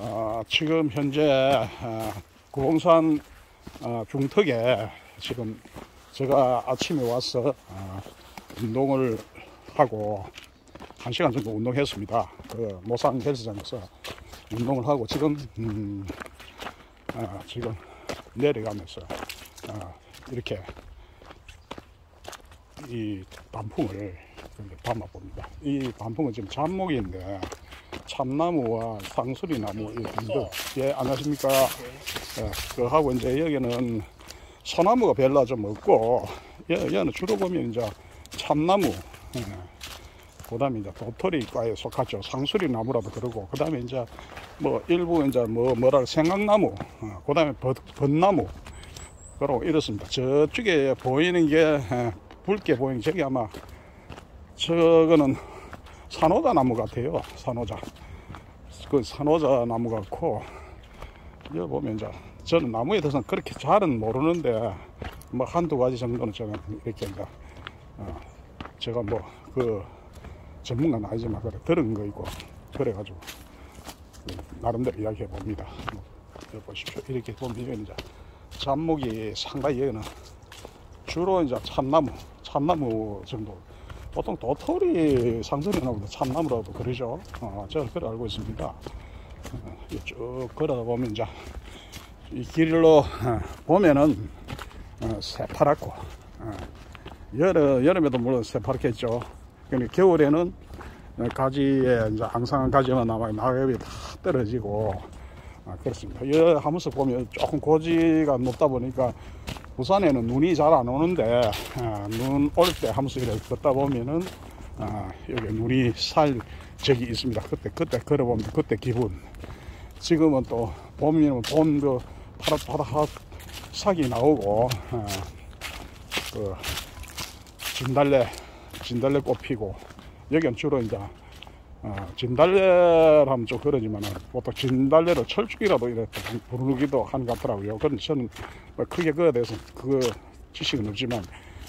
지금 현재 구봉산 중턱에 지금 제가 아침에 와서 운동을 하고 1시간 정도 운동했습니다. 그 모산 헬스장에서 운동을 하고 지금 지금 내려가면서 이렇게 이 단풍을 담아 봅니다. 이 단풍은 지금 잡목인데 참나무와 상수리나무 등등. 예, 안녕하십니까. 그 하고 이제 여기는 소나무가 별로 좀 없고, 여기는 주로 보면 이제 참나무, 그 다음에 이제 도토리과에 속하죠. 상수리나무라도 그러고, 그 다음에 이제 뭐 일부 이제 뭐라 생강나무, 그 다음에 벚나무, 그러고 이렇습니다. 저쪽에 보이는 게 붉게 보이는 저기 아마 저거는 산호자 나무 같아요. 산호자. 그 산호자 나무 같고, 여기 보면 이제 저는 나무에 대해서는 그렇게 잘은 모르는데 뭐 한두 가지 정도는 제가 이렇게 이제 제가 뭐 그 전문가는 아니지만 그래 들은 거 있고 그래가지고 나름대로 이야기해 봅니다. 여기 보십시오. 이렇게 보면 이제 잡목이 상당히 여기는 주로 이제 참나무 정도. 보통 도토리 상수리나무도 참나무라고 그러죠. 제가 그걸 알고 있습니다. 쭉 걸어다 보면 이제 이 길로 보면은 새파랗고, 여름에도 물론 새파랗겠죠. 그러니까 겨울에는 가지에 이제 앙상한 가지만 남아 낙엽이 다 떨어지고 그렇습니다. 여기 하면서 보면 조금 고지가 높다 보니까 부산에는 눈이 잘 안 오는데 눈 올 때 하면서 이렇게 걷다 보면은 여기 눈이 살 적이 있습니다. 그때 걸어보면 그때 기분. 지금은 또 봄이면 봄 그 파릇파릇 싹이 나오고 그 진달래꽃 피고, 여기는 주로 이제 진달래라면 좀 그러지만 보통 진달래를 철쭉이라도 이렇게 부르기도 하는 것 같더라고요. 그런데 저는 뭐 크게 그거에 대해서 그 지식은 없지만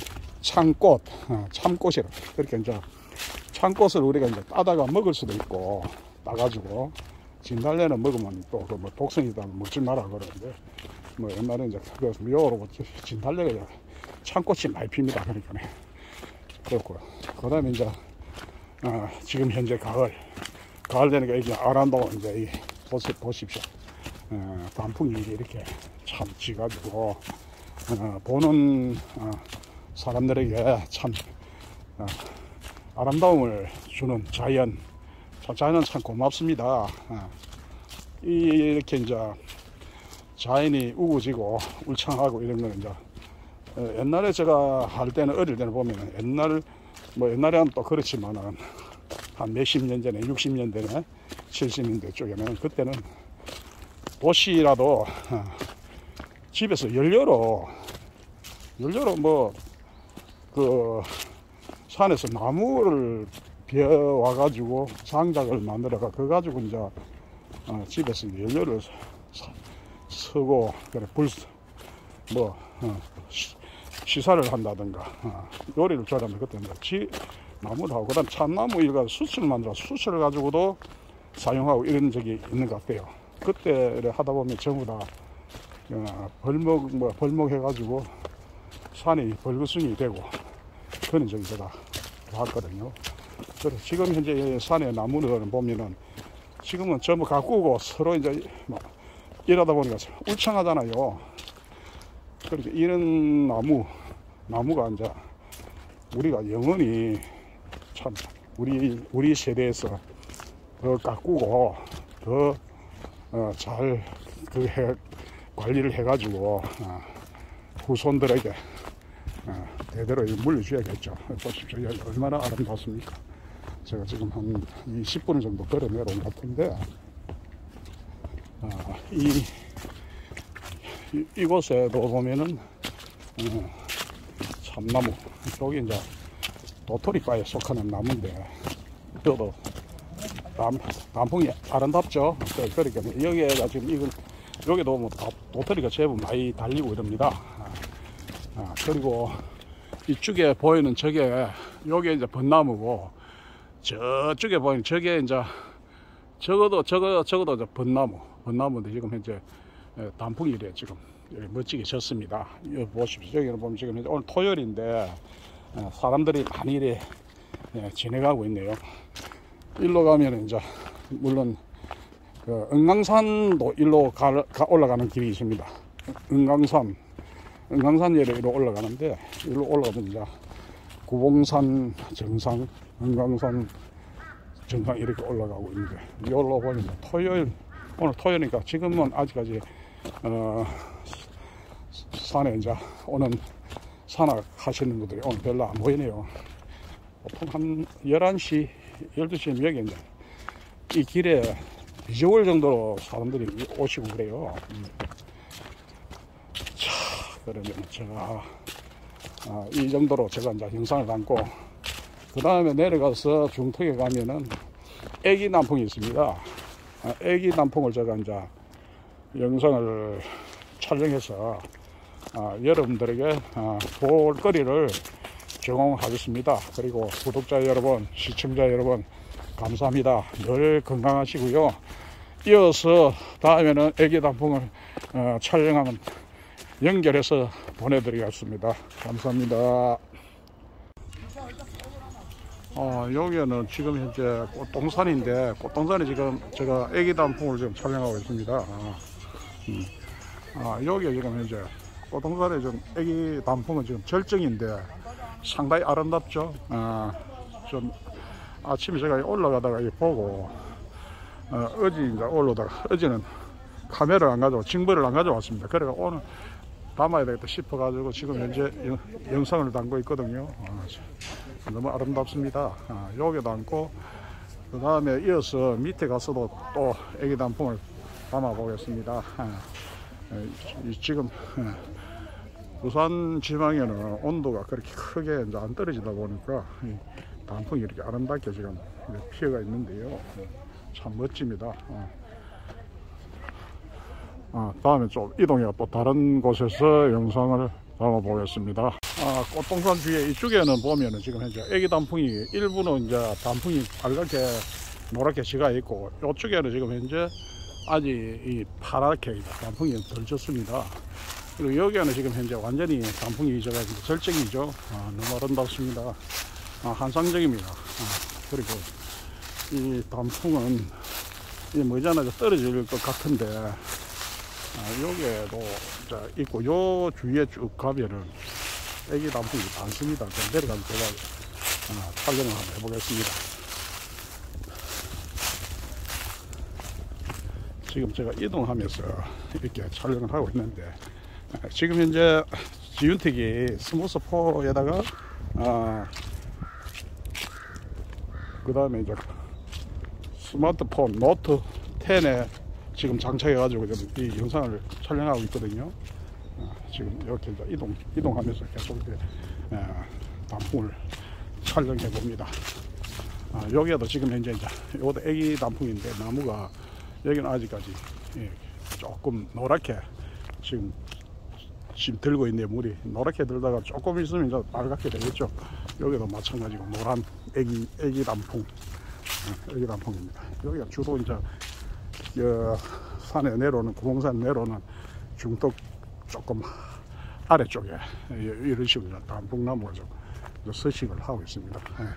참꽃이라 그렇게 이제 참꽃을 우리가 이제 따다가 먹을 수도 있고, 따가지고 진달래는 먹으면 또 그 뭐 독성이다 먹지 마라 그러는데, 뭐 옛날에 이제 그 묘로 진달래가 참꽃이 많이 핍니다. 그러니까 그렇고요. 그 다음에 이제 지금 현재 가을 되니까 이게 아란도 이제 보십시오. 단풍이 이렇게 참 지가지고 보는 사람들에게 참 아름다움을 주는 자연은 참 고맙습니다. 이렇게 이제 자연이 우거지고 울창하고 이런 거는 이제 옛날에 제가 할 때는 어릴 때는 보면은 옛날에 하면 또 그렇지만은 한 몇십 년 전에 60년 전에 70년대 쪽에는 그때는 도시라도 집에서 연료로 뭐 그 산에서 나무를 베어 가지고 장작을 만들어가 그거 가지고 이제 집에서 연료를 쓰고 그래 시사를 한다든가 요리를 잘하면 그때 이제 나무를 하고, 그다음 참나무 일가 수치를 만들어 수치를 가지고도 사용하고 이런 적이 있는 것 같아요. 그때를 하다 보면 전부 다 벌목 해가지고 산이 벌거숭이 되고 그런 적이 제가 봤거든요. 그래서 지금 현재 산의 나무를 보면은 지금은 전부 가꾸고 서로 이제 일하다 보니까 울창하잖아요. 그러니까 이런 나무가 이제 우리가 영원히 참 우리 세대에서 더 가꾸고 더 잘 관리를 해가지고 후손들에게 대대로 물려줘야겠죠. 보십시오. 얼마나 아름답습니까? 제가 지금 한 20분 정도 걸어 내려온 것 같은데 이곳에도 보면은 참나무, 여기 이제 도토리과에 속하는 나무인데 저도 단풍이 아름답죠. 그러니까 여기에가 지금 여기도 뭐 도토리가 제법 많이 달리고 이럽니다. 그리고 이쪽에 보이는 저게 이제 벚나무고, 저쪽에 보이는 저게 이제 적어도 저 벚나무인데 지금 현재 단풍이 이래 지금 멋지게 졌습니다. 여기 보십시오. 여기는 보면 지금 현재 오늘 토요일인데 사람들이 많이 이래 지나가고 있네요. 일로 가면 이제 물론 그 은강산도 일로 올라가는 길이 있습니다. 은강산 예로 올라가는데 일로 올라가면 이제 구봉산 정상, 은강산 정상 이렇게 올라가고 있는데 여기로 보면 오늘 토요일이니까 지금은 아직까지 산에 이제 오는 산악 하시는 분들이 오늘 별로 안 보이네요. 보통 한 11시, 12시면 여기 이제 이 길에 비저울 정도로 사람들이 오시고 그래요. 자, 그러면 제가 이 정도로 제가 이제 영상을 담고 그 다음에 내려가서 중턱에 가면은 애기 단풍이 있습니다. 애기 단풍을 제가 이제 영상을 촬영해서 여러분들에게 볼거리를 제공하겠습니다. 그리고 구독자 여러분, 시청자 여러분 감사합니다. 늘 건강하시고요. 이어서 다음에는 애기 단풍을 촬영하는 연결해서 보내드리겠습니다. 감사합니다. 여기는 지금 현재 꽃동산인데 꽃동산에 지금 제가 애기 단풍을 지금 촬영하고 있습니다. 여기 지금 현재 꽃동산에 좀 애기 단풍은 지금 절정인데 상당히 아름답죠. 좀 아침에 제가 올라가다가 보고 어제 이제 올라다가 어제는 카메라를 안 가져와 징벌을 안 가져왔습니다. 그래서 오늘 담아야 되겠다 싶어가지고 지금 현재 영상을 담고 있거든요. 너무 아름답습니다. 여기 담고 그 다음에 이어서 밑에 가서도 또 애기 단풍을 담아 보겠습니다. 지금 부산 지방에는 온도가 그렇게 크게 이제 안 떨어지다 보니까 단풍이 이렇게 아름답게 지금 피어가 있는데요. 참 멋집니다. 다음에 좀 이동해서 또 다른 곳에서 영상을 담아 보겠습니다. 꽃동산 뒤에 이쪽에는 보면은 지금 현재 애기 단풍이 일부는 이제 단풍이 빨갛게 노랗게 지가 있고 이쪽에는 지금 현재 아직 이 파랗게 단풍이 덜 졌습니다. 그리고 여기는 지금 현재 완전히 단풍이 져가지고 절정이죠. 너무 아름답습니다. 환상적입니다. 그리고 이 단풍은 이 머지않아 떨어질 것 같은데 여기에도 있고 요 주위에 쭉 가면은 애기 단풍이 많습니다. 내려가서 제가 촬영을 한번 해보겠습니다. 지금 제가 이동하면서 이렇게 촬영을 하고 있는데 지금 현재 지윤택이 스무스4에다가 그 다음에 이제 스마트폰 노트 10에 지금 장착해 가지고 이 영상을 촬영하고 있거든요. 지금 이렇게 이제 이동하면서 계속 이제 단풍을 촬영해 봅니다. 여기에도 지금 현재 이제 이것도 애기 단풍인데 나무가 여기는 아직까지 조금 노랗게 지금 들고 있네요. 물이 노랗게 들다가 조금 있으면 이제 빨갛게 되겠죠. 여기도 마찬가지고 노란 애기 단풍, 애기 단풍입니다. 여기가 주로 이제 산에 내려오는 구봉산 내려오는 중턱 조금 아래쪽에 이런 식으로 단풍나무가 좀 서식을 하고 있습니다.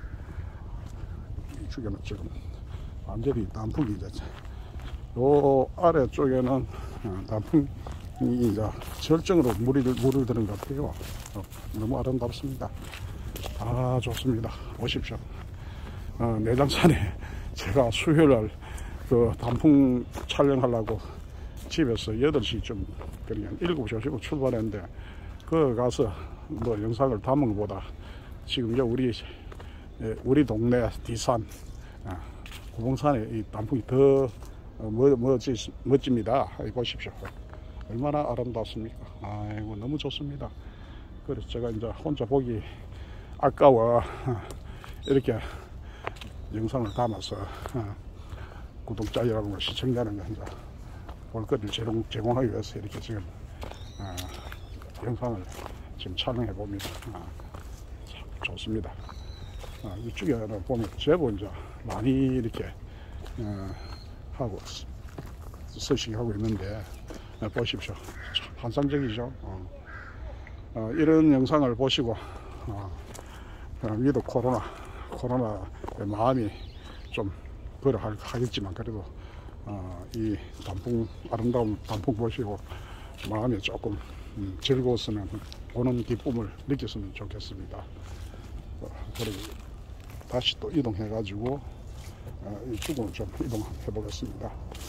이쪽에는 지금 완전히 단풍이 이제 요 아래쪽에는 단풍이 이제 절정으로 물을 드는 것 같아요. 너무 아름답습니다. 좋습니다. 오십시오. 내장산에 제가 수요일날 그 단풍 촬영하려고 집에서 8시쯤 그러니까 7시 50분 출발했는데 그 가서 뭐 영상을 담은 것보다 지금 우리 동네 뒷산 구봉산에 이 단풍이 더 멋집니다. 보십시오. 얼마나 아름답습니까? 아이고 너무 좋습니다. 그래서 제가 이제 혼자 보기 아까워 이렇게 영상을 담아서 구독자 여러분과 시청자 여러분과 볼거리를 제공하기 위해서 이렇게 지금 영상을 지금 촬영해 봅니다. 좋습니다. 이쪽에 보면 제법 이제 많이 이렇게 하고 서식하고 있는데 보십시오. 환상적이죠. 이런 영상을 보시고 위도 코로나 마음이 좀 그러하겠지만 그래도 이 아름다운 단풍 보시고 마음이 조금 즐거웠으면 보는 기쁨을 느꼈으면 좋겠습니다. 그리고 다시 또 이동해 가지고 이쪽으로 좀 이동해 보겠습니다.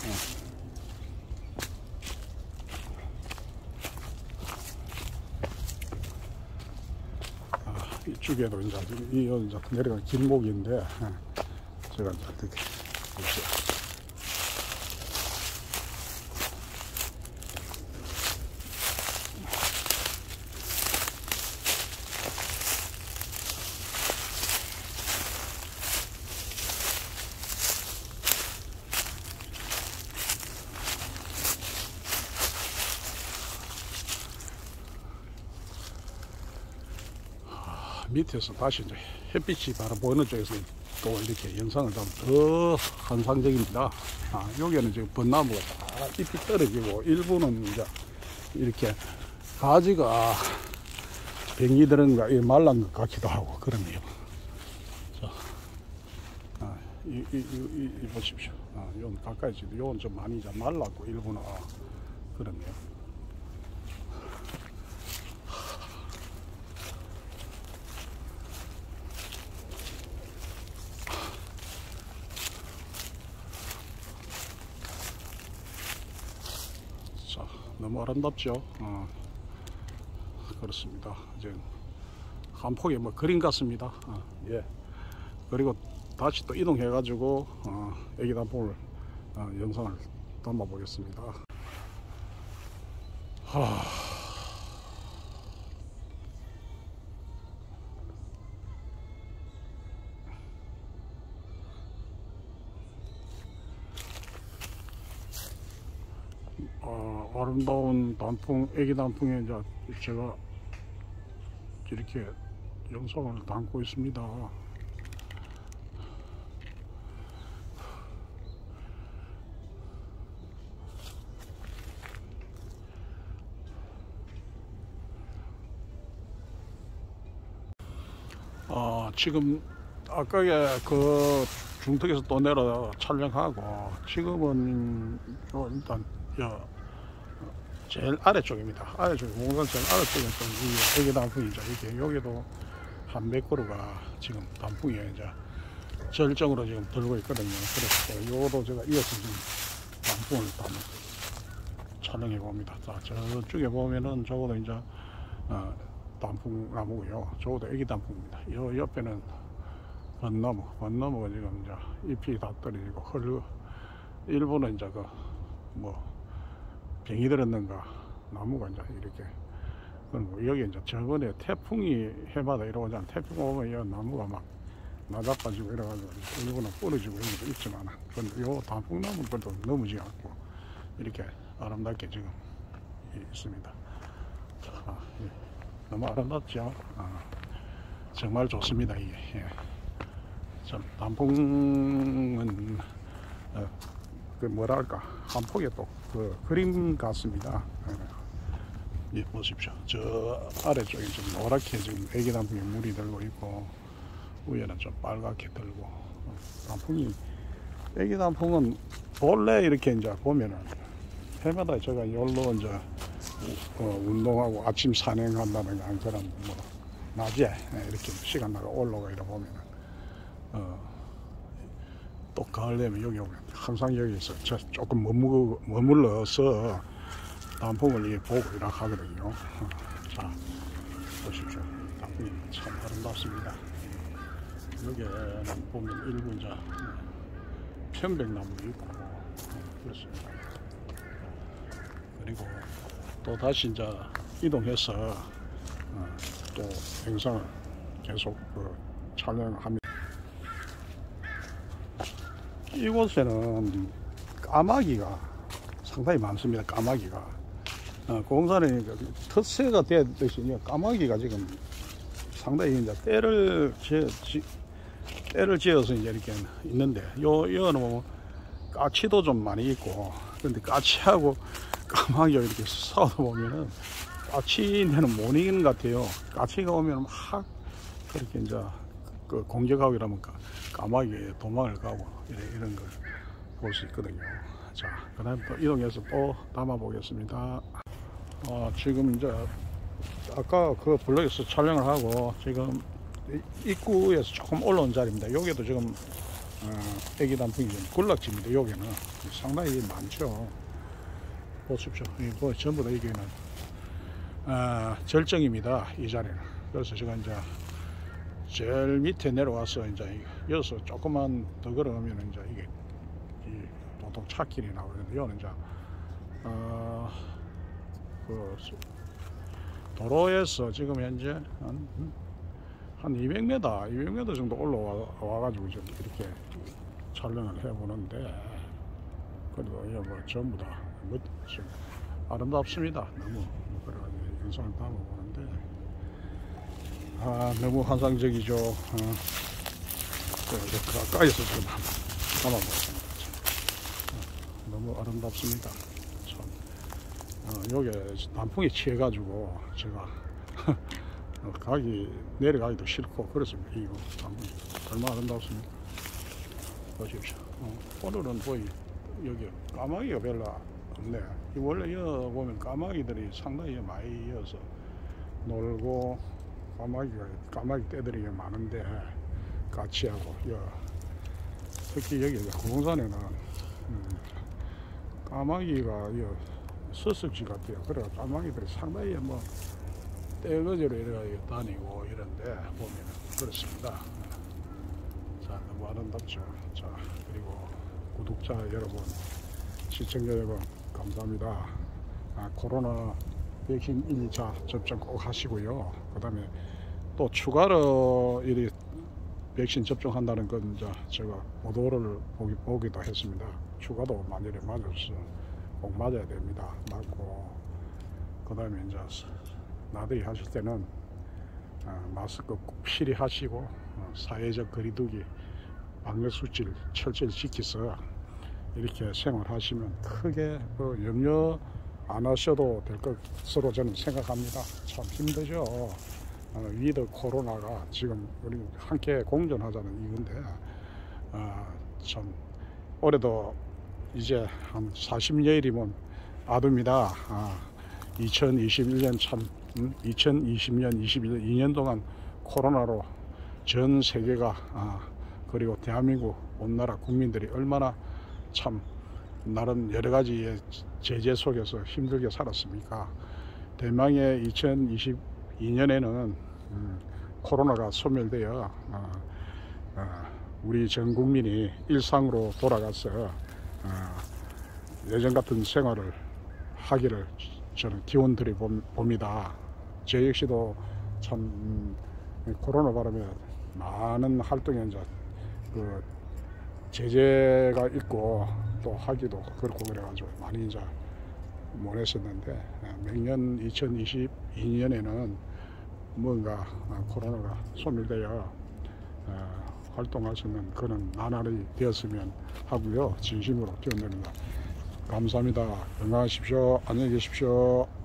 이쪽에도 이제 내려가는 길목인데 제가 이제 이렇게 밑에서 다시 이제 햇빛이 바로 보이는 쪽에서 또 이렇게 영상을 담으면 더 환상적입니다. 여기는 지금 벚나무가 다 잎이 떨어지고 일부는 이제 이렇게 가지가 병이 들은가 말란 것 같기도 하고 그러네요. 자, 이 보십시오. 요건 가까이 지금 요건 좀 많이 이제 말랐고 일부는 그러네요. 너무 아름답죠. 그렇습니다. 이제 한 폭의 뭐 그림 같습니다. 예. 그리고 다시 또 이동해 가지고 애기 단풍을 영상을 담아 보겠습니다. 아름다운 단풍, 애기 단풍에 이제 제가 이렇게 영상을 담고 있습니다. 지금 아까에 그 중턱에서 또 내려 촬영하고 지금은 일단 제일 아래쪽입니다. 아래쪽 공간 제일 아래쪽에 좀 애기 단풍이죠. 이게 여기도 한 몇 그루가 지금 단풍이 이제 절정으로 지금 들고 있거든요. 그래서 요도 제가 이어서 지금 단풍을 촬영해 봅니다. 자, 저쪽에 보면은 저거도 이제 단풍 나무고요. 저거도 애기 단풍입니다. 요 옆에는 벚나무가 지금 이제 잎이 다 떨어지고 일부는 이제 병이 들었는가 나무가 이제 이렇게 여기 이제 저번에 태풍이 해마다 이러고 태풍 오면 이 나무가 막 나자빠지고 이래가지고 일부는 부러지고 이런 것도 있지만 요 단풍나무 것도 넘어지지 않고 이렇게 아름답게 지금 있습니다. 너무 아름답죠. 정말 좋습니다. 이게 참 단풍은 그 뭐랄까 한 폭의 또 그 그림 같습니다. 예, 보십시오. 저 아래쪽에 좀 노랗게 지금 애기 단풍에 물이 들고 있고 위에는 좀 빨갛게 들고 애기 단풍은 본래 이렇게 이제 보면은 해마다 제가 열로 이제 운동하고 아침 산행한다는 그런 낮에 이렇게 시간 나가 올라가 이러 보면은 또 가을 되면 여기 오면 항상 여기서 조금 머물러서 단풍을 보고 이렇게 하거든요. 자, 보십시오. 단풍이 참 아름답습니다. 여기에는 보면 일부 이제 편백나무도 있고 그렇습니다. 그리고 또 다시 이제 이동해서 또 영상을 계속 촬영합니다. 이곳에는 까마귀가 상당히 많습니다. 까마귀가 공사는 텃세가 되듯이 까마귀가 지금 상당히 이제 때를 지어서 이제 이렇게 있는데 여는 뭐 까치도 좀 많이 있고, 근데 까치하고 까마귀가 이렇게 싸우다 보면은 까치는 못 이기는 것 같아요. 까치가 오면 막 그렇게 이제 그 공격하고 이러면 까마귀가 도망을 가고 이런 걸 볼 수 있거든요. 자, 그 다음 또 이동해서 또 담아 보겠습니다. 지금 이제 아까 그 블록에서 촬영을 하고 지금 입구에서 조금 올라온 자리입니다. 여기도 지금 애기 단풍이 좀 군락지입니다. 여기는 상당히 많죠. 보십시오. 이거 전부 다 여기는 절정입니다. 이 자리는. 그래서 제가 이제 제일 밑에 내려와서 이제 여기서 조금만 더 걸어가면 이제 이게 보통 차길이 나오는데 여기는 이제 그 도로에서 지금 현재 한 200m 정도 올라와가지고 좀 이렇게 촬영을 해보는데, 그래도 이거 뭐 전부 다 지금 아름답습니다. 너무 그래가지고 영상을 담아보는데 너무 환상적이죠. 가까이서 좀 담아보겠습니다. 너무 아름답습니다. 참. 여기 단풍에 취해가지고 제가 내려가기도 싫고 그렇습니다. 이거 단풍이 얼마나 아름답습니까? 보십시오. 오늘은 거의 여기 까마귀가 별로 없네. 원래 여기 보면 까마귀들이 상당히 많이 이어서 놀고 까마귀 떼들이 많은데, 까치하고 특히 여기 구봉산에는 까마귀가 서식지 같아요. 그래 까마귀들이 상당히 뭐 떼거지로 이렇게 다니고 이런데 보면 그렇습니다. 자, 너무 아름답죠. 자, 그리고 구독자 여러분, 시청자 여러분, 감사합니다. 코로나 백신 1차 접종 꼭 하시고요. 그 다음에 또 추가로 이 백신 접종한다는 건 이제 제가 보도를 보기도 했습니다. 추가도 만일에 맞아서 꼭 맞아야 됩니다. 맞고, 그 다음에 이제 나들이 하실 때는 마스크 꼭 필히 하시고, 사회적 거리두기 방역수칙을 철저히 지켜서 이렇게 생활하시면 크게 염려 안 하셔도 될 것으로 저는 생각합니다. 참 힘들죠. 위드 코로나가 지금 우리 함께 공존하자는 이건데, 참 올해도 이제 한 40여일이면 아둡니다. 2021년 참 2020년 21년 2년 동안 코로나로 전 세계가 그리고 대한민국 온 나라 국민들이 얼마나 참 나름 여러 가지의 제재 속에서 힘들게 살았습니까? 대망의 2022년에는 코로나가 소멸되어 우리 전 국민이 일상으로 돌아가서 예전 같은 생활을 하기를 저는 기원드려 봅니다. 저 역시도 참 코로나 바람에 많은 활동에 이제 그 제재가 있고 또 하기도 그렇고 그래가지고 많이 이제 못 했었는데, 매년 2022년에는 뭔가 코로나가 소멸되어 활동할 수 있는 그런 나날이 되었으면 하고요. 진심으로 기원드립니다. 감사합니다. 건강하십시오. 안녕히 계십시오.